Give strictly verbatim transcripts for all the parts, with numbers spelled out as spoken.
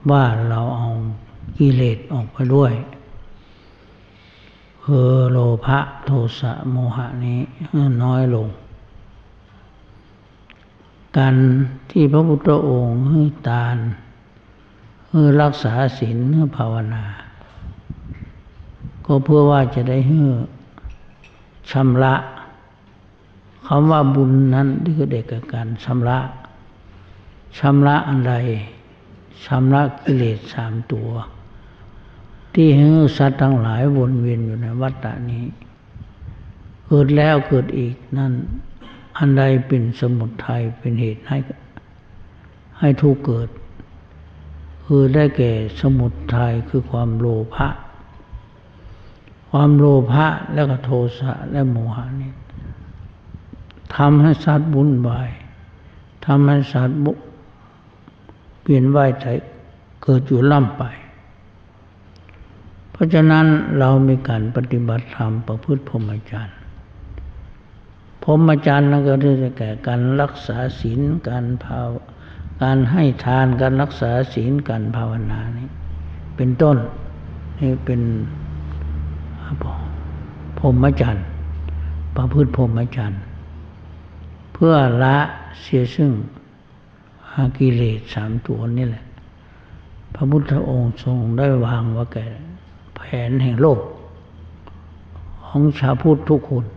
ว่าเราเอากิเลสออกไปด้วยคือโลภะโทสะโมหะนี้น้อยลงการที่พระพุทธองค์ให้ทานให้รักษาศีลให้ภาวนาก็เพื่อว่าจะได้ให้ชำระคำว่าบุญนั้นคือเด็กกับการชำระชำระอะไรชำระกิเลสสามตัวที่ให้สัตว์ทั้งหลายวนเวียนอยู่ในวัฏฏะนี้เกิดแล้วเกิดอีกนั่นอันใดเป็นสมุทัยเป็นเหตุให้ให้ทุกข์เกิดคือได้แก่สมุทัยคือความโลภะความโลภะแล้วก็โทสะและโมหะนี้ทำให้สัตว์วุ่นวายทำให้สัตว์เปลี่ยนว่ายตายเกิดอยู่ล่ำไปเพราะฉะนั้นเรามีการปฏิบัติธรรมประพฤติพรหมจรรย์พรหมจรรย์นั่นก็ได้แก่การรักษาศีลการภาวการให้ทานการรักษาศีลการภาวนานี้เป็นต้นนี่เป็นพรหมจรรย์ประพฤติพรหมจรรย์เพื่อละเสียซึ่งกิเลสสามตัวนี่แหละพระพุทธองค์ทรงได้วางไว้แก่แผนแห่งโลกของชาวพุทธทุกคน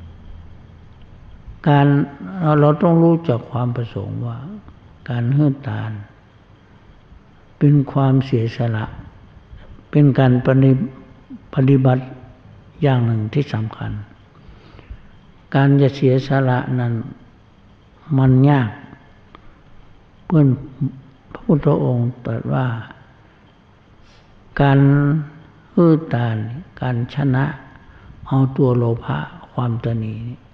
การเราต้องรู้จักความประสงค์ว่าการให้ทานเป็นความเสียสละเป็นการปฏิบัติอย่างหนึ่งที่สำคัญการจะเสียสละนั้นมันยากเพื่อนพระพุทธองค์ตรัสว่าการให้ทานการชนะเอาตัวโลภะความตนี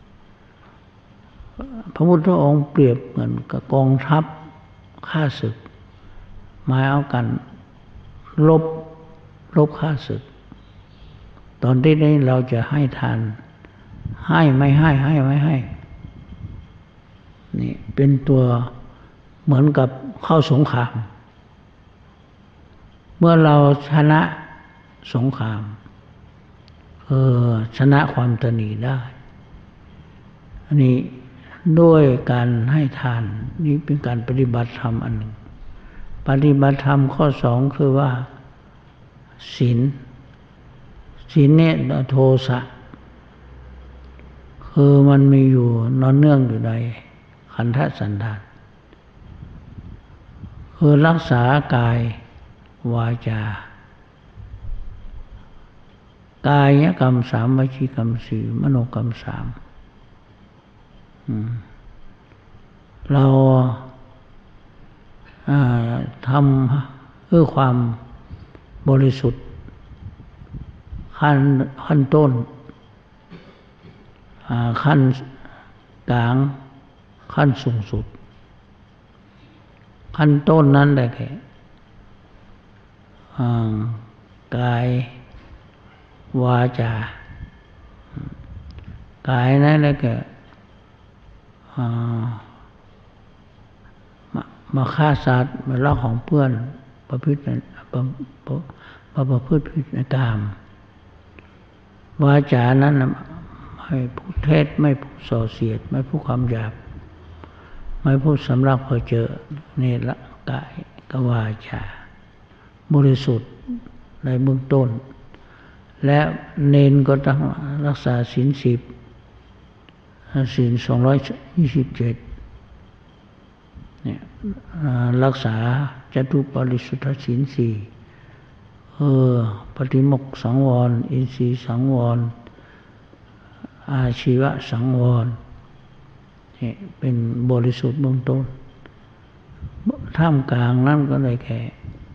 พระพุทธองค์เปรียบเหมือนกับกองทัพฆ่าศึกหมายเอากันลบลบฆ่าศึกตอนที่นี้เราจะให้ทานให้ไม่ให้ให้ไม่ให้นี่เป็นตัวเหมือนกับเข้าสงครามเมื่อเราชนะสงครามเออชนะความตนีได้อันนี้ด้วยการให้ทานนี่เป็นการปฏิบัติธรรมอันหนึ่งปฏิบัติธรรมข้อสองคือว่าศีลศีลเนี่ยโทสะคือมันมีอยู่นอนเนื่องอยู่ในขันธสันดานคือรักษากายวาจากายกรรมสามวจีกรรมสี่มโนกรรมสามเราทำเพื่อความบริสุทธิ์ขั้นขั้นต้นขั้นกลางขั้นสูงสุดขั้นต้นนั้นได้แก่กายวาจากายนั้นได้แก่มาฆ่าสัตว์มาลักของเพื่อนประพฤติประประพฤติผิดในกามวาจานั้นไม่พูดเท็จไม่พูดส่อเสียดไม่พูดคำหยาบไม่พูดสำลักเพ้อเจ้อนี่ละกายกับวาจาบริสุทธิ์ในเบื้องต้นและเนนก็ต้องรักษาศีลสิบศีลสองร้อยยี่สิบเจ็ดเนี่ยรักษาจตุปาริสุทธศีลสี่เออปฏิโมกข์สังวรอินทรีย์สังวรอาชีวะสังวรนี่เป็นบริสุทธิ์เบื้องต้นท่ามกลางนั้นก็ได้แค่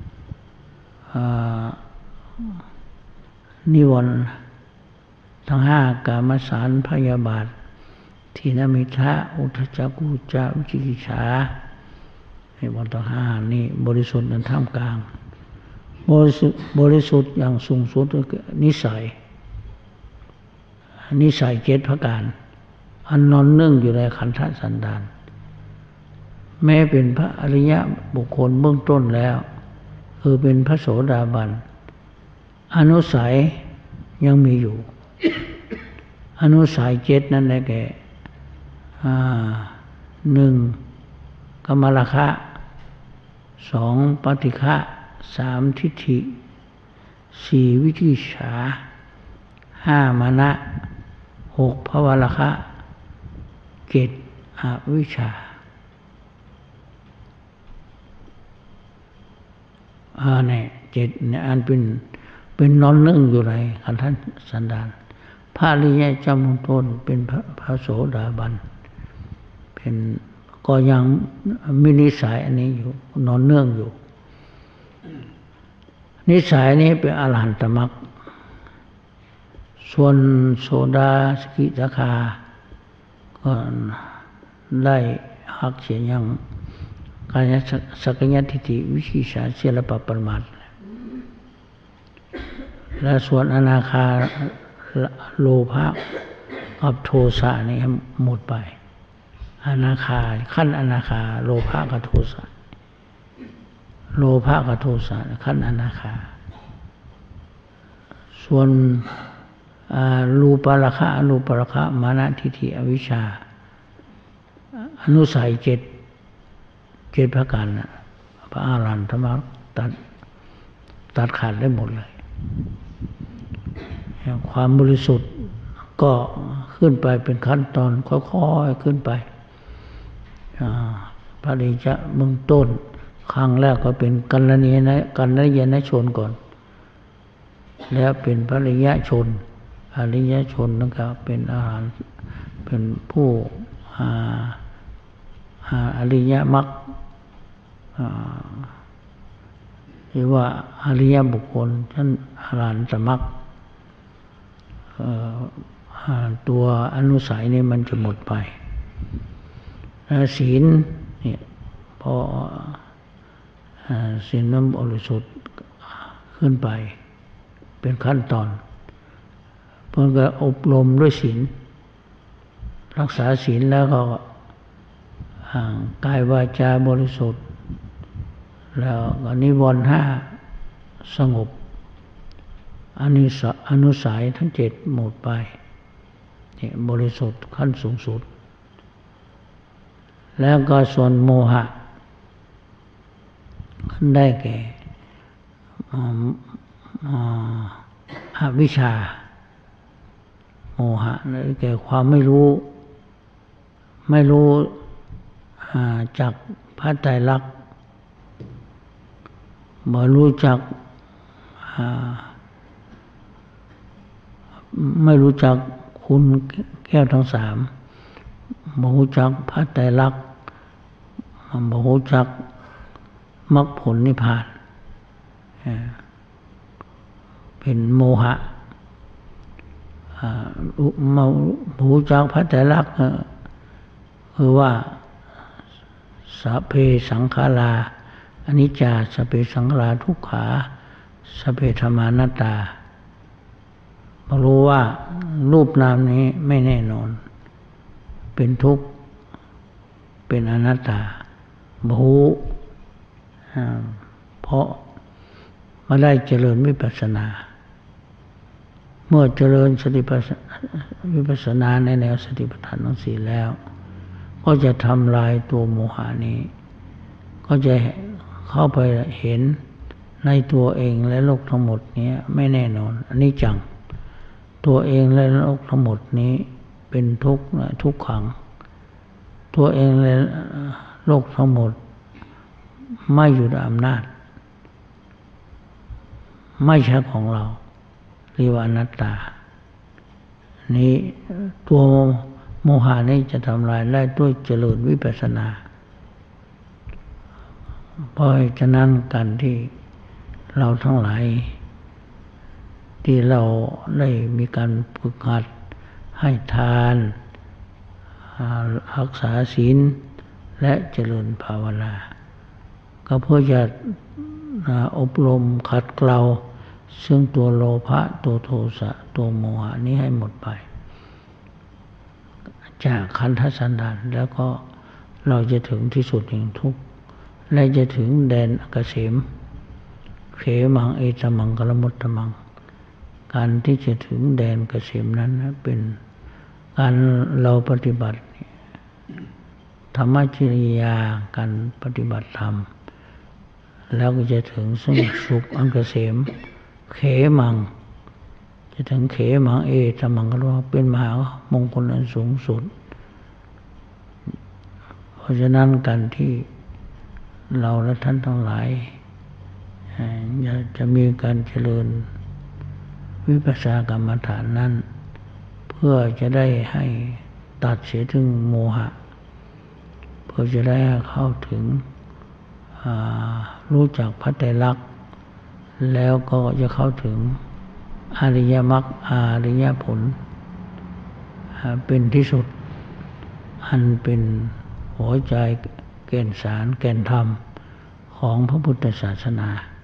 นิวรณ์ทั้งห้ากามสารพยาบาททีนมิทะอุทธัจจกุจจะวิจิกิจฉาในบนทั้งห้านี่บริสุทธิ์ในท่ามกลางบริสุทธิ์บริสุทธิ์อย่างสูงสุดก็คือนิสัยนิสัยเจ็ดประการอันนอนเนื่องอยู่ในขันธสันดานแม้เป็นพระอริยบุคคลเบื้องต้นแล้วเอคือเป็นพระโสดาบันอนุสัยยังมีอยู่อนุสัยเจ็ดนั่นแหละแก่หนึ่งกมลคะสองปฏิฆะสามทิฏฐิสี่วิจิกิจฉาห้ามานะหกภวรคะเจ็ดอวิชชาอ่าเนี่ยเจ็ดเนี่ยอันเป็นเป็นนอนเนื่องอยู่ในขันธสันดานพระอริยเจ้ามุต้นเป็นพระพระโสดาบันเป็นก็ยังมีนิสัยอันนี้อยู่นอนเนื่องอยู่นิสัยนี้เป็นอรหันตมรรคส่วนโสดาสกิทาคาก็ได้หักเสียยังกายสักยทิฏฐิวิชิชาเสียละปะปรมาทและส่วนอนาคาโลภะกับโทสะนี่หมดไปอนาคาขั้นอนาคาโลภะกับโทสะโลภะกับโทสะขั้นอนาคาส่วนรูปราคะอรูปราคะมานะทิฏฐิอวิชชาอนุสัยเจ็ดเจ็ดประการนะพระอรหันตมรรคตัดตัดขาดได้หมดเลยความบริสุทธิ์ก็ขึ้นไปเป็นขั้นตอนค่อยๆขึ้นไปพระอริยะเบื้องต้นครั้งแรกก็เป็นกัลยาณกัลยาณชนก่อนแล้วเป็นพระอริยชนอริยชนนั่นก็เป็นอาหารเป็นผู้อริยมรรคหรือว่าอริยบุคคลท่านอรหันตมรรคตัวอนุสัยนี่มันจะหมดไปศีลเนี่ยพอศีลนั้นบริสุทธิ์ขึ้นไปเป็นขั้นตอนเพื่อก็อบรมด้วยศีลรักษาศีลแล้วก็กายวาจาบริสุทธิ์แล้วก็นิวรณ์ห้าสงบอนุสอนุสัยทั้งเจ็ดหมดไปนี่บริสุทธิ์ขั้นสูงสุดแล้วก็ส่วนโมหะได้แก่อวิชชาโมหะได้แก่ความไม่รู้ไม่รู้จักพระไตรลักษณ์บ่รู้จักไม่รู้จักคุณแก้วทั้งสามบ่รู้จักพระไตรลักษณ์บ่รู้จักมรรคผลนิพพานเป็นโมหะมารู้จักพระไตรลักษณ์คือว่าสัพเพสังขาราอนิจจาสัพเพสังขาราทุกขาสัพเพธรรมานัตตามารู้ว่ารูปนามนี้ไม่แน่นอนเป็นทุกข์เป็นอนัตตาบหูเพราะมาได้เจริญวิปัสสนาเมื่อเจริญสติปัฏฐานวิปัสสนาในแนวสติปัฏฐานทั้งสี่แล้วก็จะทำลายตัวโมหะนี้ก็จะเข้าไปเห็นในตัวเองและโลกทั้งหมดนี้ไม่แน่นอนอันนี้จังตัวเองและโลกทั้งหมดนี้เป็นทุกข์ทุกขังตัวเองและโลกทั้งหมดไม่อยู่ในอำนาจไม่ใช่ของเราเรียกว่าอนัตตานี้ตัวโมหะนี้จะทำลายได้ด้วยเจริญวิปัสสนาเพราะฉะนั้นการที่เราทั้งหลายที่เราได้มีการฝึกหัดให้ทานรักษาศีลและเจริญภาวนาก็เพื่อจะอบรมขัดเกลาซึ่งตัวโลภะตัวโทสะตัวโมหะนี้ให้หมดไปจากขันธสันดานแล้วก็เราจะถึงที่สุดแห่งทุกข์และจะถึงแดนเกษมเขมังเอตมังกลมุตตมังการที่จะถึงแดนเกษมนั้นเป็นการเราปฏิบัติธรรมจริยาการปฏิบัติธรรมแล้วก็จะถึงซึ่งสุขอันเกษมเขมังจะถึงเขมังเอตมังกลมุตเป็นมหามงคลอันสูงสุดเพราะฉะนั้นการที่เราและท่านทั้งหลายอยากจะมีการเจริญวิปัสสนากรรมฐานนั้นเพื่อจะได้ให้ตัดเสียถึงโมหะเพื่อจะได้เข้าถึงรู้จักพระไตรลักษณ์แล้วก็จะเข้าถึงอริยมรรคอริยผลเป็นที่สุดอันเป็นหัวใจแก่นสารแก่นธรรมของพระพุทธศาสนา